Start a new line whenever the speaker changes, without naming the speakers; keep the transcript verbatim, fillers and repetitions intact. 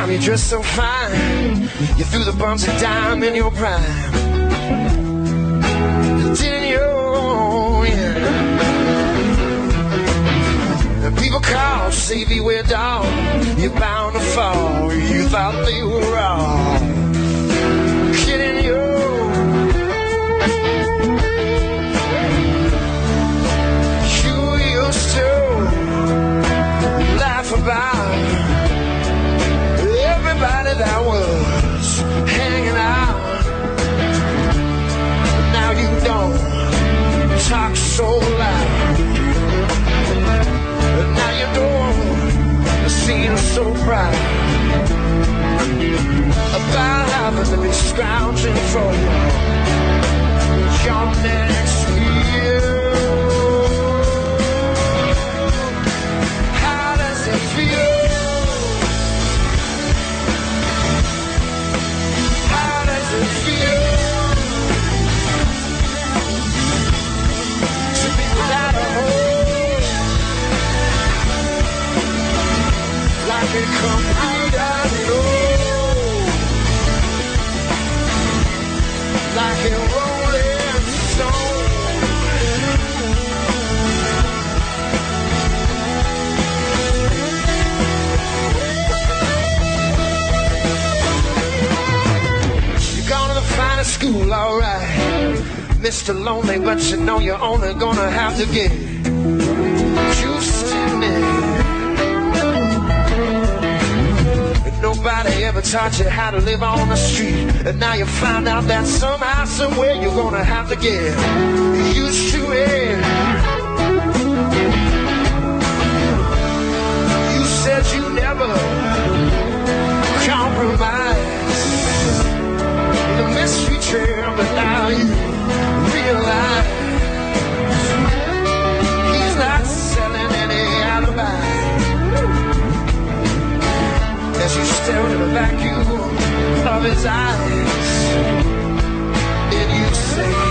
you dress so fine. You threw the bumps of dime in your prime. Didn't you? Yeah. The people call, say beware dog, you're bound to fall. You thought they were wrong. Kidding you. You used to laugh about everybody that was hanging out. Now you don't talk so loud. Now you don't seem so proud about having to be scrounging for your next meal. How does it feel? How does it feel to be without a home? Like a computer, no. Like a rolling stone. You're going to the finest school, alright, Mister Lonely, but you know you're only gonna have to get used to me. Nobody ever taught you how to live on the street, and now you find out that somehow, somewhere you're gonna have to get used to it. You said you never compromise the mystery trail, but now you realize he's not selling any alibi. As you stare into the vacuum of his eyes, and you say